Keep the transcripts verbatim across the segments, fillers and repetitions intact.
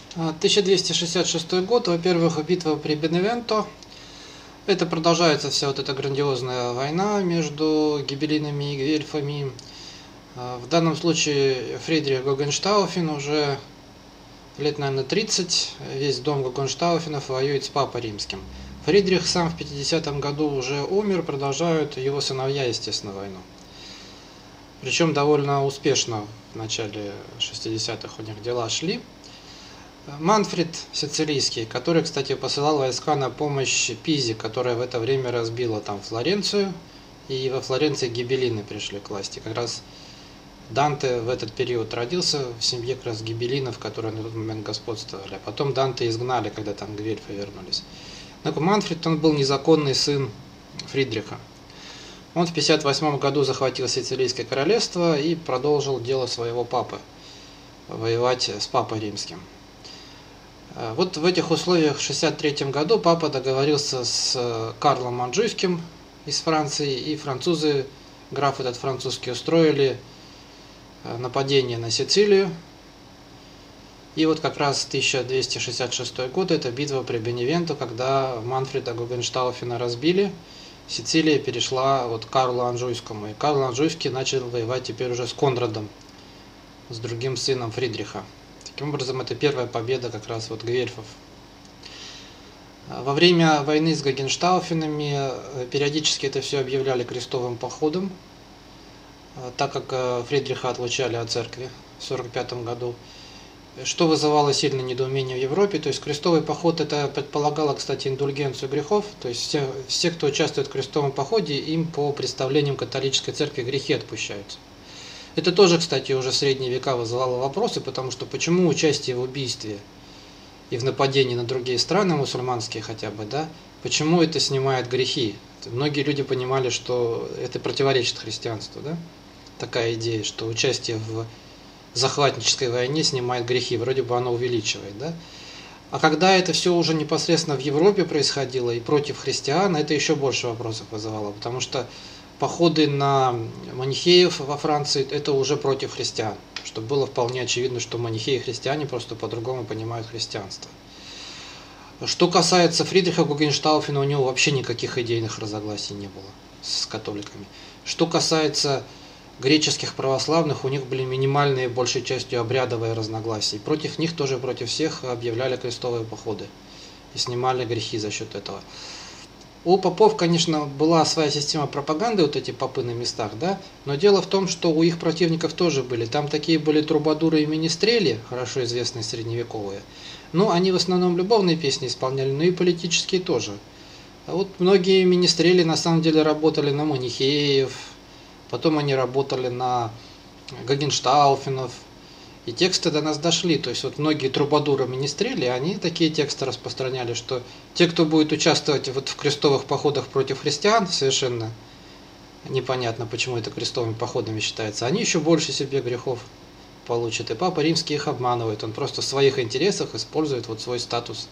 тысяча двести шестьдесят шестой год, во-первых, битва при Беневенто. Это продолжается вся вот эта грандиозная война между гибеллинами и гвельфами. В данном случае Фридрих Гогенштауфен уже лет, наверное, тридцать, весь дом Гогенштауфенов воюет с Папой Римским. Фридрих сам в пятидесятом году уже умер, продолжают его сыновья, естественно, войну. Причем довольно успешно в начале шестидесятых у них дела шли. Манфред Сицилийский, который, кстати, посылал войска на помощь Пизе, которая в это время разбила там Флоренцию, и во Флоренции гибеллины пришли к власти. Как раз Данте в этот период родился в семье как раз гибеллинов, которые на тот момент господствовали. А потом Данте изгнали, когда там гвельфы вернулись. Но Манфред, он был незаконный сын Фридриха. Он в пятьдесят восьмом году захватил Сицилийское королевство и продолжил дело своего папы, воевать с Папой Римским. Вот в этих условиях в шестьдесят третьем году папа договорился с Карлом Анжуйским из Франции, и французы, граф этот французский, устроили нападение на Сицилию. И вот как раз тысяча двести шестьдесят шестой год, это битва при Беневенто, когда Манфреда Гогенштауфена разбили, Сицилия перешла вот к Карлу Анжуйскому. И Карл Анжуйский начал воевать теперь уже с Конрадом, с другим сыном Фридриха. Таким образом, это первая победа как раз вот гвельфов. Во время войны с Гогенштауфенами периодически это все объявляли крестовым походом, так как Фридриха отлучали от церкви в сорок пятом году, что вызывало сильное недоумение в Европе. То есть крестовый поход это предполагало, кстати, индульгенцию грехов, то есть все, все, кто участвует в крестовом походе, им по представлениям католической церкви грехи отпущаются. Это тоже, кстати, уже в средние века вызывало вопросы, потому что почему участие в убийстве и в нападении на другие страны, мусульманские хотя бы, да, почему это снимает грехи? Многие люди понимали, что это противоречит христианству, да, такая идея, что участие в захватнической войне снимает грехи, вроде бы оно увеличивает, да. А когда это все уже непосредственно в Европе происходило и против христиан, это еще больше вопросов вызывало, потому что походы на манихеев во Франции – это уже против христиан, чтобы было вполне очевидно, что манихеи и христиане просто по-другому понимают христианство. Что касается Фридриха Гогенштауфена, у него вообще никаких идейных разногласий не было с католиками. Что касается греческих православных, у них были минимальные, большей частью, обрядовые разногласия. Против них тоже, против всех, объявляли крестовые походы и снимали грехи за счет этого. У попов, конечно, была своя система пропаганды, вот эти попы на местах, да, но дело в том, что у их противников тоже были. Там такие были трубадуры и министрели, хорошо известные средневековые. Но они в основном любовные песни исполняли, но и политические тоже. А вот многие министрели на самом деле работали на манихеев, потом они работали на Гогенштауфенов. И тексты до нас дошли, то есть вот многие трубадуры министрели, они такие тексты распространяли, что те, кто будет участвовать вот в крестовых походах против христиан, совершенно непонятно, почему это крестовыми походами считается, они еще больше себе грехов получат. И Папа Римский их обманывает, он просто в своих интересах использует вот свой статус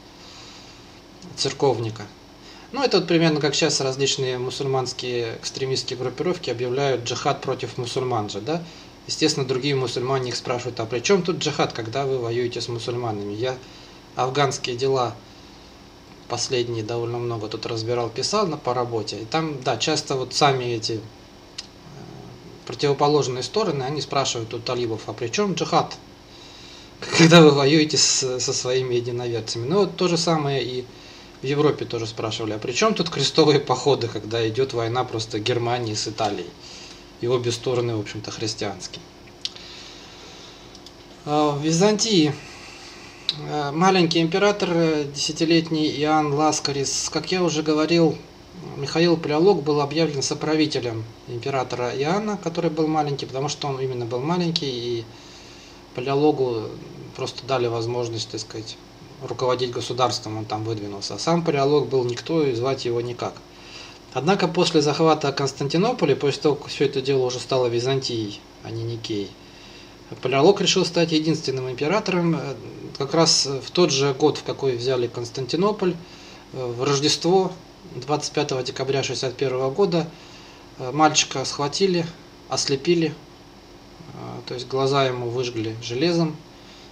церковника. Ну, это вот примерно как сейчас различные мусульманские экстремистские группировки объявляют джихад против мусульман же, да? Естественно, другие мусульмане их спрашивают, а при чем тут джихад, когда вы воюете с мусульманами? Я афганские дела последние довольно много тут разбирал, писал на, по работе. И там, да, часто вот сами эти противоположные стороны, они спрашивают у талибов, а при чем джихад, когда вы воюете с, со своими единоверцами? Ну, вот то же самое и в Европе тоже спрашивали, а при чем тут крестовые походы, когда идет война просто Германии с Италией? И обе стороны, в общем-то, христианские. В Византии маленький император, десятилетний Иоанн Ласкарис, как я уже говорил, Михаил Палеолог был объявлен соправителем императора Иоанна, который был маленький, потому что он именно был маленький, и Палеологу просто дали возможность, так сказать, руководить государством, он там выдвинулся. А сам Палеолог был никто, и звать его никак. Однако после захвата Константинополя, после того, как все это дело уже стало Византией, а не Никеей, Палеолог решил стать единственным императором. Как раз в тот же год, в какой взяли Константинополь, в Рождество, двадцать пятого декабря шестьдесят первого года, мальчика схватили, ослепили, то есть глаза ему выжгли железом,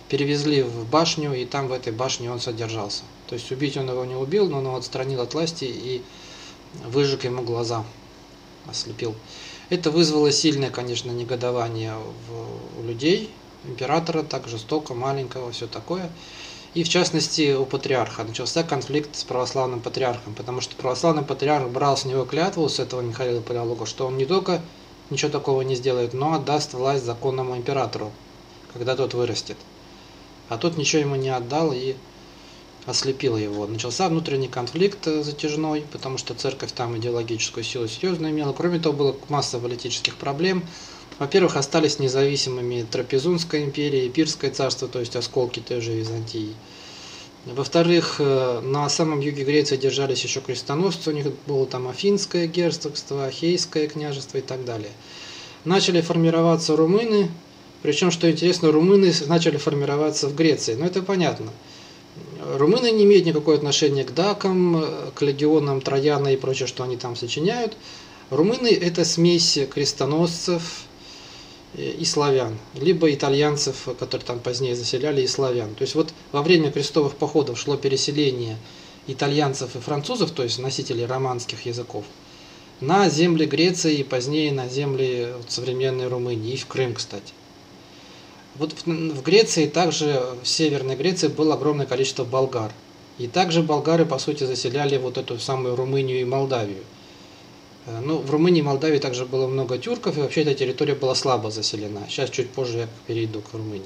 перевезли в башню, и там в этой башне он содержался. То есть убить он его не убил, но он его отстранил от власти и выжег ему глаза, ослепил. Это вызвало сильное, конечно, негодование в, у людей, императора, так жестоко, маленького, все такое. И в частности у патриарха начался конфликт с православным патриархом, потому что православный патриарх брал с него клятву, с этого Михаила Палеолога, что он не только ничего такого не сделает, но отдаст власть законному императору, когда тот вырастет. А тот ничего ему не отдал и ослепил его. Начался внутренний конфликт затяжной, потому что церковь там идеологическую силу серьезно имела. Кроме того, была масса политических проблем. Во-первых, остались независимыми Трапезунская империя и Епирское царство, то есть осколки той же Византии. Во-вторых, на самом юге Греции держались еще крестоносцы, у них было там Афинское герцогство, Ахейское княжество и так далее. Начали формироваться румыны, причем, что интересно, румыны начали формироваться в Греции, но это понятно. Румыны не имеют никакого отношения к дакам, к легионам Трояна и прочее, что они там сочиняют. Румыны – это смесь крестоносцев и славян, либо итальянцев, которые там позднее заселяли, и славян. То есть вот во время крестовых походов шло переселение итальянцев и французов, то есть носителей романских языков, на земли Греции и позднее на земли современной Румынии, и в Крым, кстати. Вот в Греции, также в Северной Греции было огромное количество болгар. И также болгары, по сути, заселяли вот эту самую Румынию и Молдавию. Ну, в Румынии и Молдавии также было много тюрков, и вообще эта территория была слабо заселена. Сейчас чуть позже я перейду к Румынии.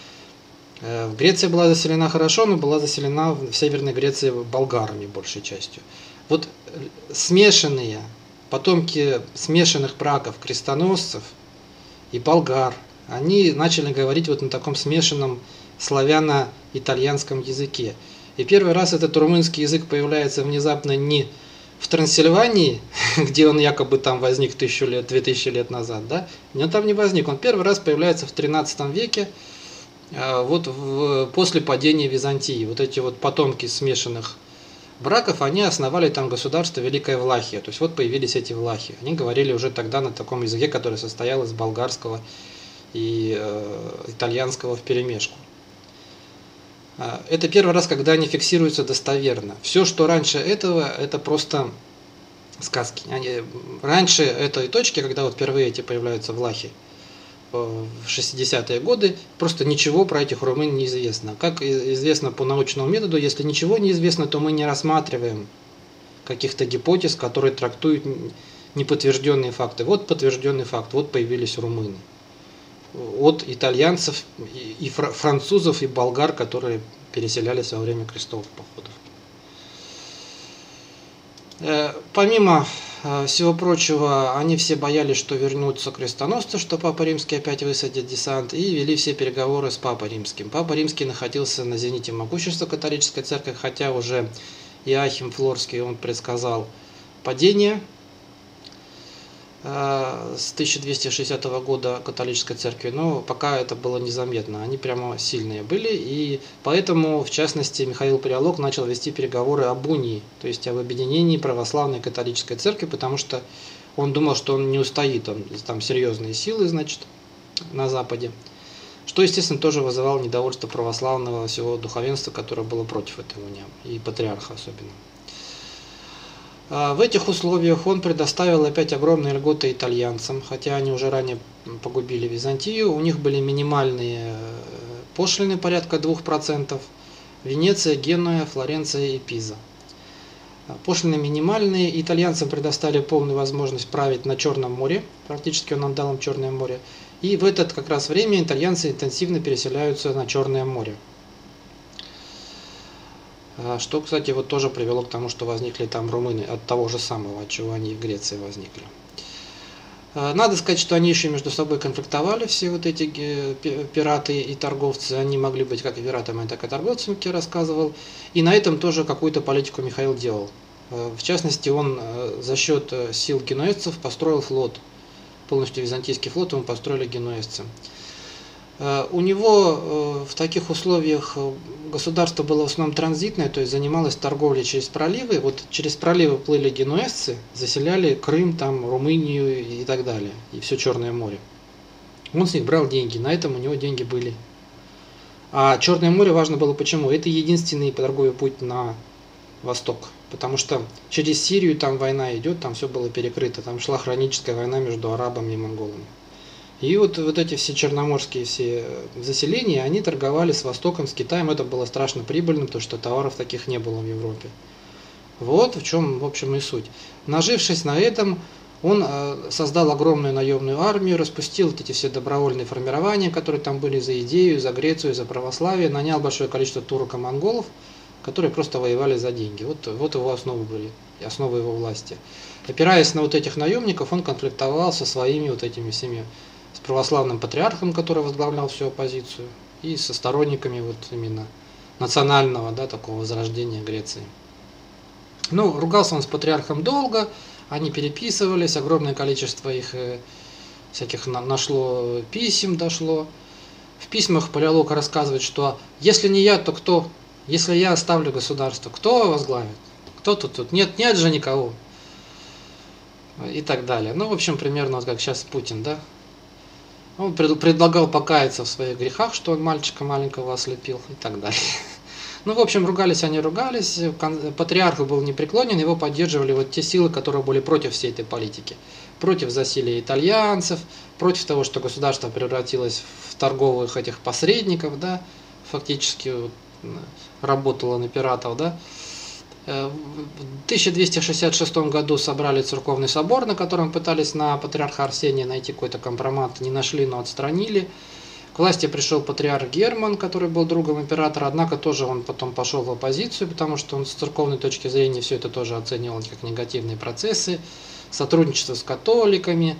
В Греции была заселена хорошо, но была заселена в Северной Греции болгарами большей частью. Вот смешанные, потомки смешанных браков крестоносцев и болгар, они начали говорить вот на таком смешанном славяно-итальянском языке. И первый раз этот румынский язык появляется внезапно не в Трансильвании, где он якобы там возник тысячу лет, две тысячи лет назад, да? Но там не возник. Он первый раз появляется в тринадцатом веке, вот в, после падения Византии. Вот эти вот потомки смешанных браков, они основали там государство Великая Влахия. То есть вот появились эти влахи. Они говорили уже тогда на таком языке, который состоял из болгарского и э, итальянского вперемешку. Это первый раз, когда они фиксируются достоверно. Все, что раньше этого, это просто сказки. Они, раньше этой точки, когда вот впервые эти появляются влахи в шестидесятые годы, просто ничего про этих румын не известно. Как известно по научному методу, если ничего не известно, то мы не рассматриваем каких-то гипотез, которые трактуют неподтвержденные факты. Вот подтвержденный факт, вот появились румыны. От итальянцев, и французов, и болгар, которые переселялись во время крестовых походов. Помимо всего прочего, они все боялись, что вернутся крестоносцы, что Папа Римский опять высадит десант, и вели все переговоры с Папой Римским. Папа Римский находился на зените могущества католической церкви, хотя уже Иоахим Флорский, он предсказал падение с тысяча двести шестидесятого года католической церкви, но пока это было незаметно, они прямо сильные были, и поэтому, в частности, Михаил Палеолог начал вести переговоры об унии, то есть об объединении православной и католической церкви, потому что он думал, что он не устоит, он, там серьезные силы, значит, на Западе, что, естественно, тоже вызывало недовольство православного всего духовенства, которое было против этой унии, и патриарха особенно. В этих условиях он предоставил опять огромные льготы итальянцам, хотя они уже ранее погубили Византию. У них были минимальные пошлины порядка двух процентов. Венеция, Генуя, Флоренция и Пиза. Пошлины минимальные. Итальянцам предоставили полную возможность править на Черном море. Практически он отдал им Черное море. И в это как раз время итальянцы интенсивно переселяются на Черное море. Что, кстати, вот тоже привело к тому, что возникли там румыны от того же самого, от чего они в Греции возникли. Надо сказать, что они еще между собой конфликтовали, все вот эти пираты и торговцы. Они могли быть как и пиратами, так и торговцами, как я рассказывал. И на этом тоже какую-то политику Михаил делал. В частности, он за счет сил генуэзцев построил флот. Полностью византийский флот ему построили генуэзцы. У него в таких условиях государство было в основном транзитное, то есть занималось торговлей через проливы. Вот через проливы плыли генуэзцы, заселяли Крым, там, Румынию и так далее, и все Черное море. Он с них брал деньги, на этом у него деньги были. А Черное море важно было почему? Это единственный торговый путь на восток. Потому что через Сирию там война идет, там все было перекрыто. Там шла хроническая война между арабами и монголами. И вот, вот эти все черноморские все заселения, они торговали с Востоком, с Китаем. Это было страшно прибыльно, потому что товаров таких не было в Европе. Вот в чем, в общем, и суть. Нажившись на этом, он создал огромную наемную армию, распустил вот эти все добровольные формирования, которые там были за идею, за Грецию, за православие, нанял большое количество турок и монголов, которые просто воевали за деньги. Вот, вот его основы были, основы его власти. Опираясь на вот этих наемников, он конфликтовал со своими вот этими всеми, с православным патриархом, который возглавлял всю оппозицию, и со сторонниками вот именно национального, да, такого возрождения Греции. Ну, ругался он с патриархом долго, они переписывались, огромное количество их э, всяких на, нашло писем, дошло. В письмах Палеолог рассказывает, что если не я, то кто? Если я оставлю государство, кто возглавит? Кто тут? тут? Нет, нет же никого. И так далее. Ну, в общем, примерно вот как сейчас Путин, да? Он пред, предлагал покаяться в своих грехах, что он мальчика маленького ослепил и так далее. Ну, в общем, ругались они, ругались, патриарх был непреклонен, его поддерживали вот те силы, которые были против всей этой политики. Против засилия итальянцев, против того, что государство превратилось в торговых этих посредников, да, фактически вот, работало на пиратов, да. В тысяча двести шестьдесят шестом году собрали церковный собор, на котором пытались на патриарха Арсения найти какой-то компромат, не нашли, но отстранили. К власти пришел патриарх Герман, который был другом императора, однако тоже он потом пошел в оппозицию, потому что он с церковной точки зрения все это тоже оценивал как негативные процессы, сотрудничество с католиками,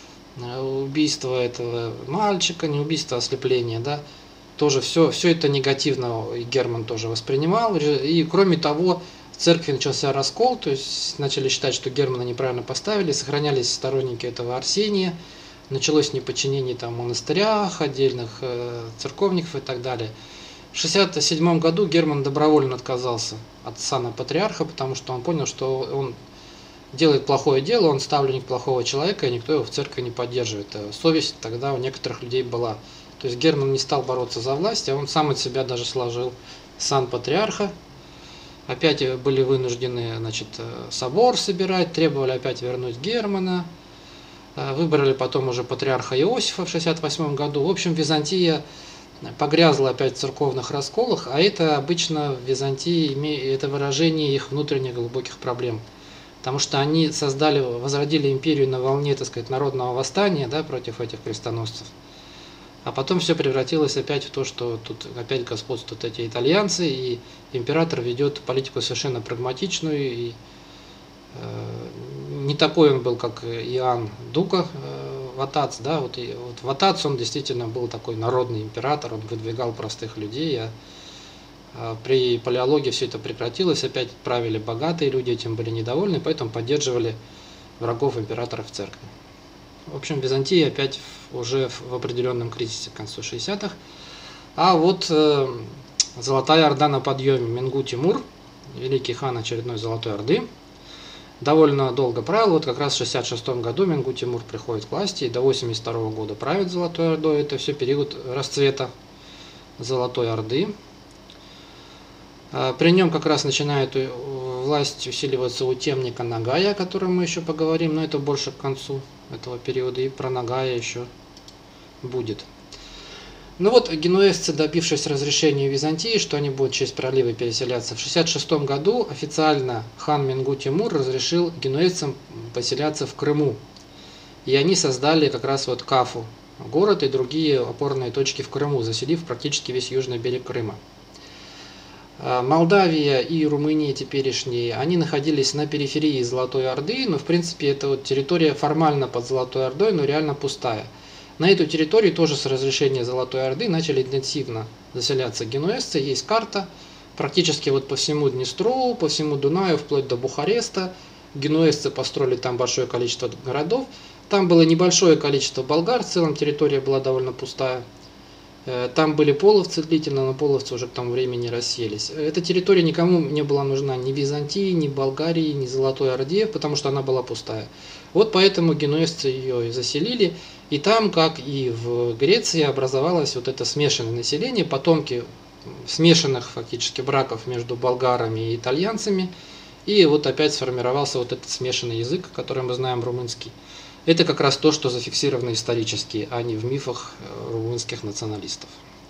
убийство этого мальчика, не убийство, а ослепление, да, тоже все, все это негативно Герман тоже воспринимал, и кроме того, в церкви начался раскол, то есть начали считать, что Германа неправильно поставили, сохранялись сторонники этого Арсения, началось неподчинение там в монастырях, отдельных э, церковников и так далее. В шестьдесят седьмом году Герман добровольно отказался от сана патриарха, потому что он понял, что он делает плохое дело, он ставленник плохого человека, и никто его в церкви не поддерживает. Совесть тогда у некоторых людей была. То есть Герман не стал бороться за власть, а он сам от себя даже сложил сан патриарха. Опять были вынуждены, значит, собор собирать, требовали опять вернуть Германа. Выбрали потом уже патриарха Иосифа в шестьдесят восьмом году. В общем, Византия погрязла опять в церковных расколах, а это обычно в Византии это выражение их внутренних глубоких проблем. Потому что они создали, возродили империю на волне, так сказать, народного восстания, да, против этих крестоносцев. А потом все превратилось опять в то, что тут опять господствуют эти итальянцы, и император ведет политику совершенно прагматичную, и э, не такой он был, как Иоанн Дука, э, Ватац, да, вот, и, вот Ватац, он действительно был такой народный император, он выдвигал простых людей, а, а при Палеологии все это прекратилось, опять правили богатые люди, этим были недовольны, поэтому поддерживали врагов императора в церкви. В общем, Византия опять уже в определенном кризисе к концу шестидесятых. А вот э, Золотая Орда на подъеме. Менгу-Тимур, великий хан очередной Золотой Орды, довольно долго правил. Вот как раз в шестьдесят шестом году Менгу-Тимур приходит к власти, и до восемьдесят второго года правит Золотой Ордой. Это все период расцвета Золотой Орды. При нем как раз начинает власть усиливаться у темника Нагая, о котором мы еще поговорим, но это больше к концу этого периода, и про Нагая еще будет. Ну вот, генуэзцы, добившись разрешения Византии, что они будут через проливы переселяться, в шестьдесят шестом году официально хан Менгу-Тимур разрешил генуэзцам поселяться в Крыму. И они создали как раз вот Кафу, город и другие опорные точки в Крыму, заселив практически весь южный берег Крыма. Молдавия и Румыния теперешние, они находились на периферии Золотой Орды, но в принципе это вот территория формально под Золотой Ордой, но реально пустая. На эту территорию тоже с разрешения Золотой Орды начали интенсивно заселяться генуэзцы, есть карта, практически вот по всему Днестру, по всему Дунаю, вплоть до Бухареста. Генуэзцы построили там большое количество городов, там было небольшое количество болгар, в целом территория была довольно пустая. Там были половцы длительно, но половцы уже к тому времени расселись. Эта территория никому не была нужна, ни Византии, ни Болгарии, ни Золотой Орде, потому что она была пустая. Вот поэтому генуэзцы ее и заселили. И там, как и в Греции, образовалось вот это смешанное население, потомки смешанных фактически браков между болгарами и итальянцами. И вот опять сформировался вот этот смешанный язык, который мы знаем, румынский. Это как раз то, что зафиксировано исторически, а не в мифах румынских националистов.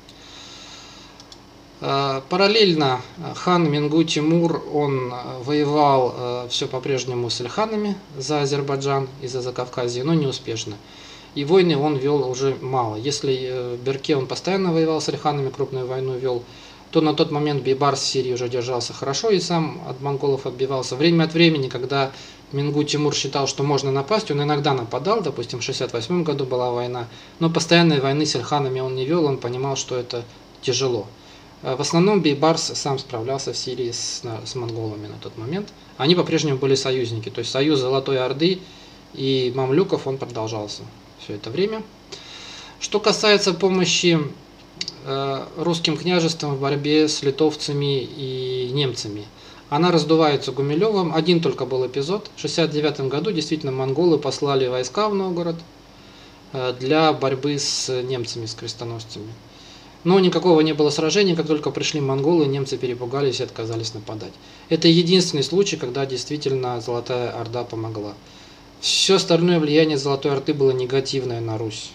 Параллельно хан Менгу Тимур, он воевал все по-прежнему с ильханами за Азербайджан и за Закавказье, но неуспешно. И войны он вел уже мало. Если Берке он постоянно воевал с ильханами, крупную войну вел, то на тот момент Бейбарс в Сирии уже держался хорошо и сам от монголов отбивался. Время от времени, когда Менгу Тимур считал, что можно напасть, он иногда нападал, допустим, в шестьдесят восьмом году была война, но постоянной войны с ильханами он не вел, он понимал, что это тяжело. В основном Бейбарс сам справлялся в Сирии с, с монголами на тот момент. Они по-прежнему были союзники, то есть союз Золотой Орды и мамлюков он продолжался все это время. Что касается помощи э, русским княжествам в борьбе с литовцами и немцами, она раздувается Гумилевым. Один только был эпизод. В шестьдесят девятом году действительно монголы послали войска в Новгород э, для борьбы с немцами, с крестоносцами. Но никакого не было сражения, как только пришли монголы, немцы перепугались и отказались нападать. Это единственный случай, когда действительно Золотая Орда помогла. Все остальное влияние Золотой Орды было негативное на Русь.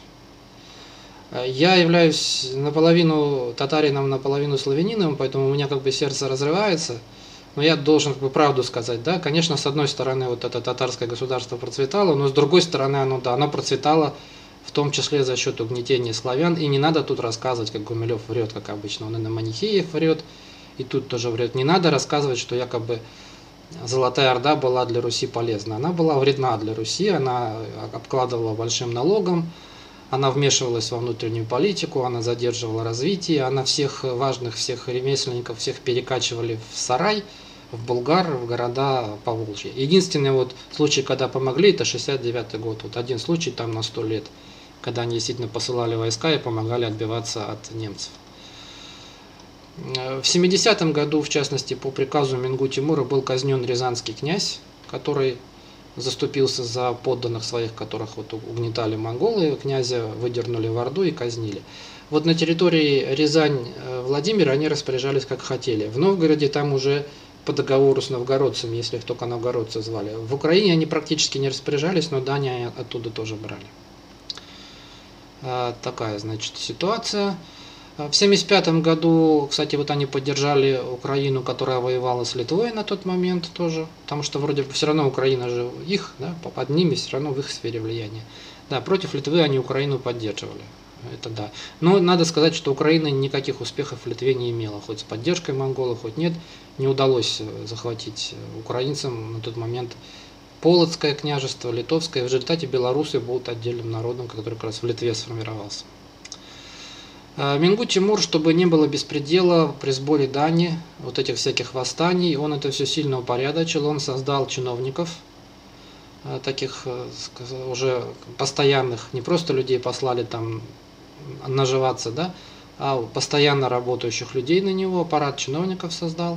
Я являюсь наполовину татарином, наполовину славянином, поэтому у меня как бы сердце разрывается. Но я должен как бы правду сказать, да, конечно, с одной стороны вот это татарское государство процветало, но с другой стороны оно, да, оно процветало в том числе за счет угнетения славян. И не надо тут рассказывать, как Гумилев врет, как обычно, он и на манихеев врет, и тут тоже врет. Не надо рассказывать, что якобы Золотая Орда была для Руси полезна. Она была вредна для Руси, она обкладывала большим налогом, она вмешивалась во внутреннюю политику, она задерживала развитие, она всех важных, всех ремесленников, всех перекачивали в сарай, в Булгар, в города Поволжья. Единственный вот случай, когда помогли, это шестьдесят девятый год. Вот один случай там на сто лет, когда они действительно посылали войска и помогали отбиваться от немцев. В семидесятом году, в частности, по приказу Менгу Тимура был казнен рязанский князь, который заступился за подданных своих, которых вот угнетали монголы. Князя выдернули в Орду и казнили. Вот на территории Рязань-Владимира они распоряжались как хотели. В Новгороде там уже по договору с новгородцами, если их только новгородцы звали. В Украине они практически не распоряжались, но дань они оттуда тоже брали. Такая, значит, ситуация. В семьдесят пятом году, кстати, вот они поддержали Украину, которая воевала с Литвой на тот момент тоже, потому что вроде бы все равно Украина же их, да, под ними все равно в их сфере влияния. Да, против Литвы они Украину поддерживали, это да. Но надо сказать, что Украина никаких успехов в Литве не имела, хоть с поддержкой монголов, хоть нет, не удалось захватить украинцам на тот момент Полоцкое княжество, Литовское. В результате белорусы будут отдельным народом, который как раз в Литве сформировался. Менгу Тимур, чтобы не было беспредела при сборе дани, вот этих всяких восстаний, он это все сильно упорядочил, он создал чиновников, таких уже постоянных, не просто людей послали там наживаться, да, а постоянно работающих людей на него, аппарат чиновников создал.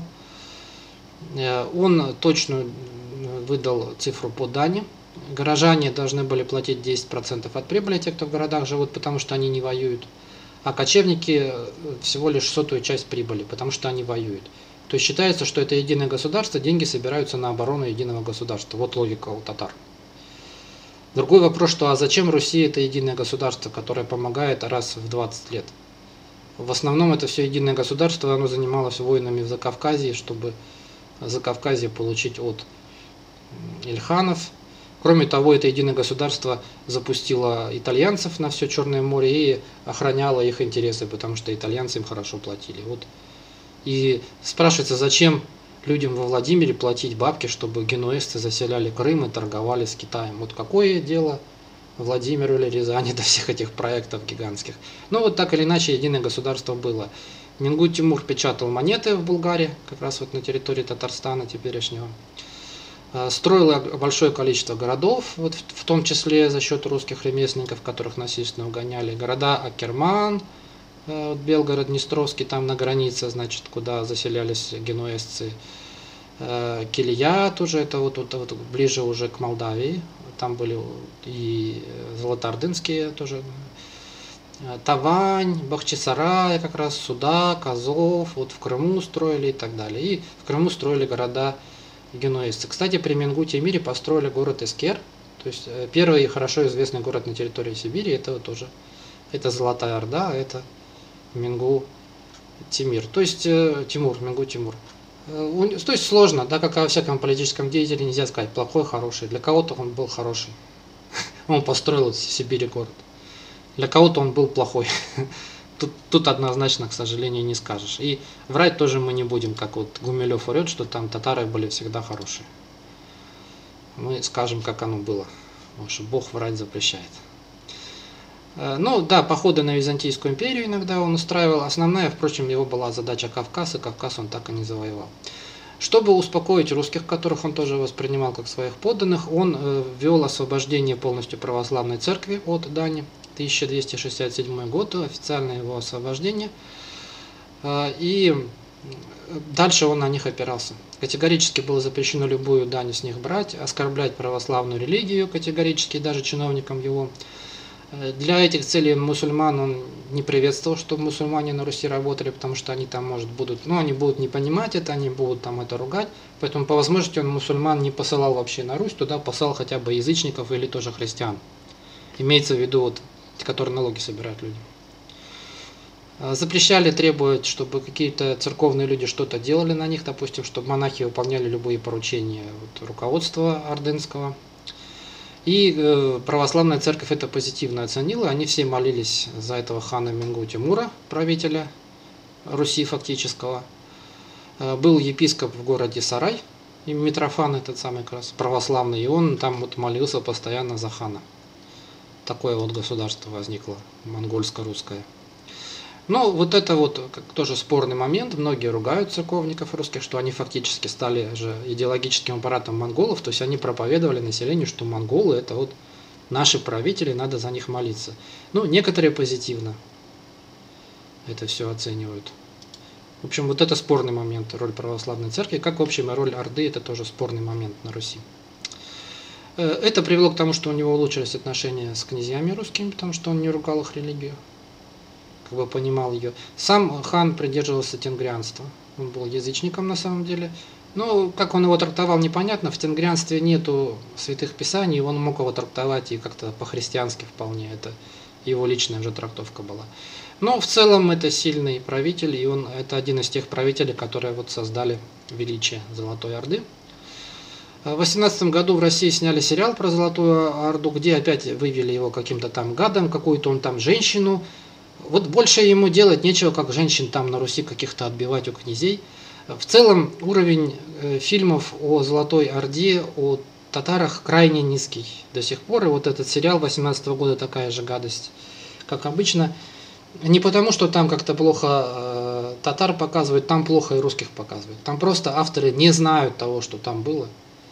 Он точно выдал цифру по дани. Горожане должны были платить десять процентов от прибыли, те, кто в городах живут, потому что они не воюют. А кочевники всего лишь сотую часть прибыли, потому что они воюют. То есть считается, что это единое государство, деньги собираются на оборону единого государства. Вот логика у татар. Другой вопрос, что а зачем Руси это единое государство, которое помогает раз в двадцать лет? В основном это все единое государство, оно занималось войнами в Закавказье, чтобы Закавказье получить от ильханов. Кроме того, это единое государство запустило итальянцев на все Черное море и охраняло их интересы, потому что итальянцы им хорошо платили. Вот. И спрашивается, зачем людям во Владимире платить бабки, чтобы генуэзцы заселяли Крым и торговали с Китаем. Вот какое дело Владимиру или Рязани до всех этих проектов гигантских. Но вот так или иначе единое государство было. Менгу Тимур печатал монеты в Булгарии, как раз вот на территории Татарстана теперешнего. Строил большое количество городов, вот в том числе за счет русских ремесленников, которых насильственно угоняли. Города Акерман, вот Белгород, Днестровский, там на границе, значит, куда заселялись генуэзцы. Килия тоже, это вот, вот, вот ближе уже к Молдавии, там были и золотоордынские тоже, Тавань, Бахчисарай, как раз Судак, Азов, вот в Крыму строили и так далее. И в Крыму строили города генуэзцы. Кстати, при Менгу-Тимире построили город Искер, то есть первый хорошо известный город на территории Сибири, это вот тоже, это Золотая Орда, это Менгу-Тимир, то есть Тимур, Менгу-Тимур. То есть сложно, да, как во всяком политическом деятеле, нельзя сказать плохой, хороший. Для кого-то он был хороший, он построил в Сибири город. Для кого-то он был плохой. Тут, тут однозначно, к сожалению, не скажешь. И врать тоже мы не будем, как вот Гумилев врет, что там татары были всегда хорошие. Мы скажем, как оно было, потому что Бог врать запрещает. Ну да, походы на Византийскую империю иногда он устраивал. Основная, впрочем, его была задача Кавказ, и Кавказ он так и не завоевал. Чтобы успокоить русских, которых он тоже воспринимал как своих подданных, он ввел освобождение полностью православной церкви от дани. тысяча двести шестьдесят седьмой год, официальное его освобождение. И дальше он на них опирался. Категорически было запрещено любую дань с них брать, оскорблять православную религию категорически, даже чиновникам его. Для этих целей мусульман он не приветствовал, чтобы мусульмане на Руси работали, потому что они там, может, будут, ну, они будут не понимать это, они будут там это ругать. Поэтому, по возможности, он мусульман не посылал вообще на Русь, туда посылал хотя бы язычников или тоже христиан. Имеется в виду, вот, которые налоги собирают люди. Запрещали требовать, чтобы какие-то церковные люди что-то делали на них, допустим, чтобы монахи выполняли любые поручения вот, руководства ордынского. И э, православная церковь это позитивно оценила, они все молились за этого хана Менгу-Тимура, правителя Руси фактического. Э, был епископ в городе Сарай, и Митрофан этот самый как раз православный, и он там вот молился постоянно за хана. Такое вот государство возникло, монгольско-русское. Ну, вот это вот как, тоже спорный момент. Многие ругают церковников русских, что они фактически стали же идеологическим аппаратом монголов, то есть они проповедовали населению, что монголы это вот наши правители, надо за них молиться. Ну, некоторые позитивно это все оценивают. В общем, вот это спорный момент, роль православной церкви, как в общем и роль Орды, это тоже спорный момент на Руси. Это привело к тому, что у него улучшились отношения с князьями русскими, потому что он не ругал их религию, как бы понимал ее. Сам хан придерживался тенгрианства, он был язычником на самом деле. Но как он его трактовал, непонятно, в тенгрианстве нету святых писаний, он мог его трактовать и как-то по-христиански вполне, это его личная уже трактовка была. Но в целом это сильный правитель, и он это один из тех правителей, которые вот создали величие Золотой Орды. В две тысячи восемнадцатом году в России сняли сериал про Золотую Орду, где опять вывели его каким-то там гадом, какую-то он там женщину. Вот больше ему делать нечего, как женщин там на Руси каких-то отбивать у князей. В целом уровень фильмов о Золотой Орде, о татарах крайне низкий до сих пор. И вот этот сериал две тысячи восемнадцатого года такая же гадость, как обычно. Не потому, что там как-то плохо э, татар показывают, там плохо и русских показывают. Там просто авторы не знают того, что там было.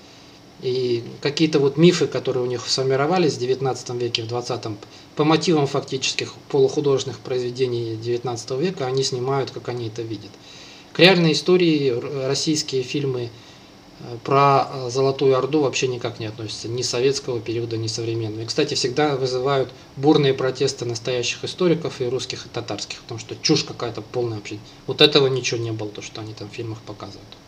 И какие-то вот мифы, которые у них сформировались в девятнадцатом веке, в двадцатом, по мотивам фактических полухудожественных произведений девятнадцатого века, они снимают, как они это видят. К реальной истории российские фильмы про Золотую Орду вообще никак не относятся, ни советского периода, ни современного. И, кстати, всегда вызывают бурные протесты настоящих историков и русских, и татарских, потому что чушь какая-то полная вообще. Вот этого ничего не было, то, что они там в фильмах показывают.